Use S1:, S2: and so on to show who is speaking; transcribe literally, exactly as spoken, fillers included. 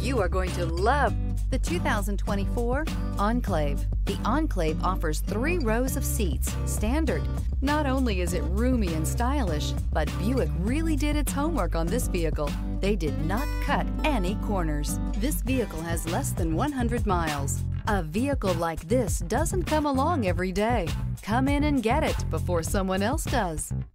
S1: You are going to love the two thousand twenty-four Enclave. The Enclave offers three rows of seats, standard. Not only is it roomy and stylish, but Buick really did its homework on this vehicle. They did not cut any corners. This vehicle has less than one hundred miles. A vehicle like this doesn't come along every day. Come in and get it before someone else does.